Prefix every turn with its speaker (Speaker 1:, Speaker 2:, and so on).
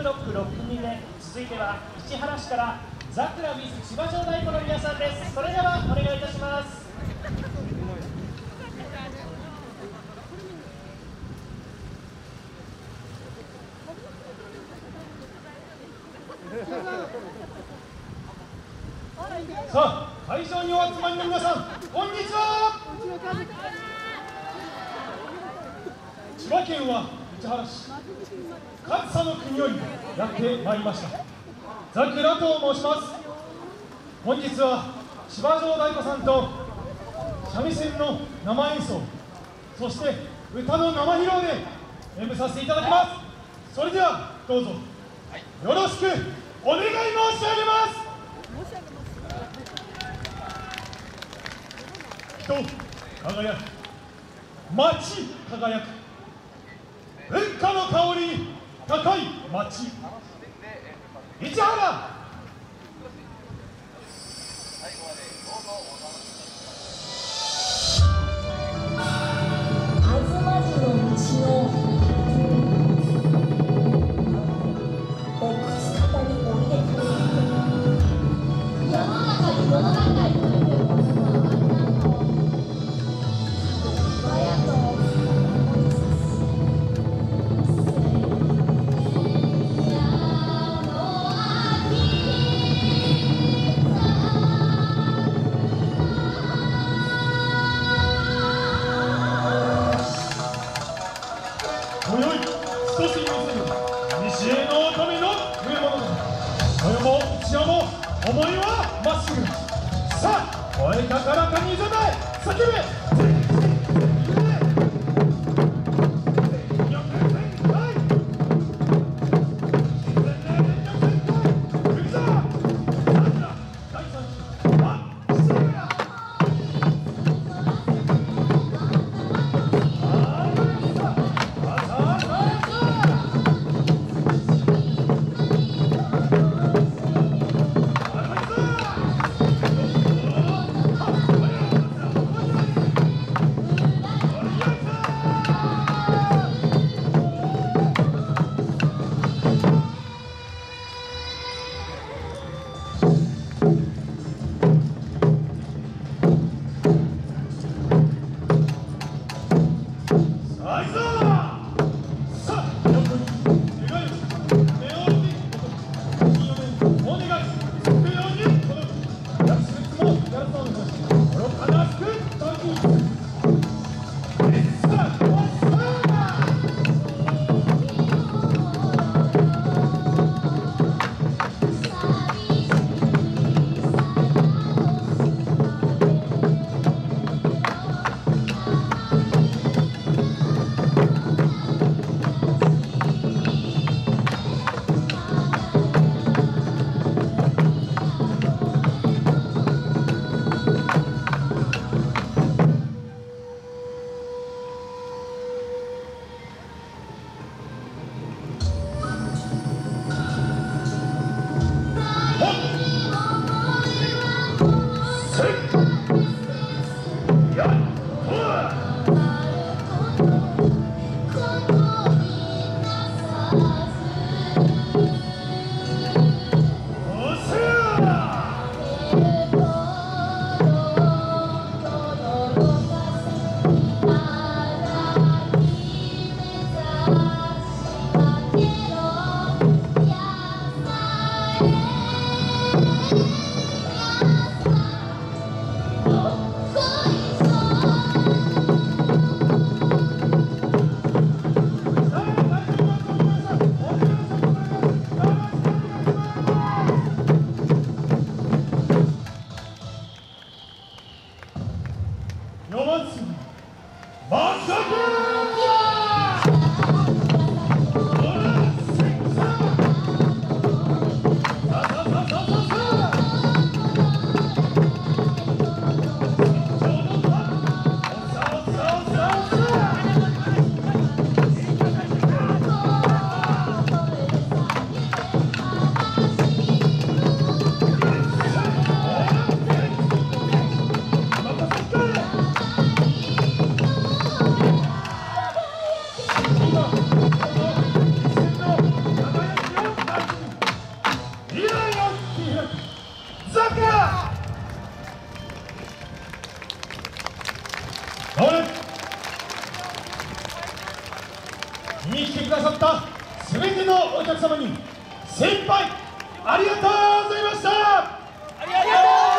Speaker 1: ブロック6組目、続いては市原市からザクラ with 千葉城太鼓の皆さんです。それではお願いいたします。さあ、会場にお集まりの皆さん、こんにちは。千葉県は市原市上総の国よりやってまいりましたザクラと申します。本日は千葉城太鼓さんと三味線の生演奏、そして歌の生披露で演舞させていただきます。それではどうぞよろしくお願い申し上げます。人輝く、街輝く、文化の香り高い街、市原。今宵少し見せる西への乙女の上物語、豊も一夜も思いはまっすぐ。さあ声高らかに歌え、叫べ。 に来てくださったすべてのお客様に精一杯ありがとうございました。
Speaker 2: ありがとう